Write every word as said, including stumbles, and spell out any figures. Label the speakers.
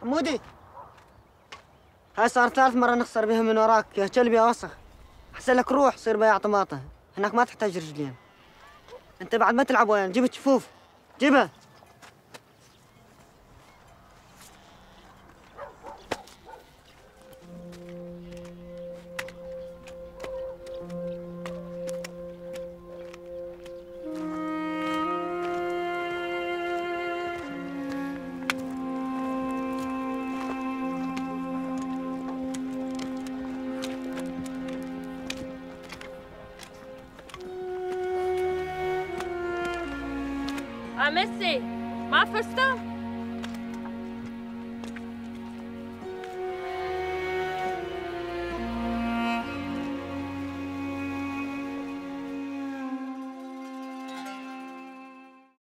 Speaker 1: حمودي، هاي صار ثالث مرة نخسر بها من وراك يا كلب يا وسخ. أحسن لك روح صير بياع طماطة، هناك ما تحتاج رجلين. أنت بعد ما تلعب وين؟ جيب الجفوف، جيبها.
Speaker 2: آه ميسي، ما فزتوا؟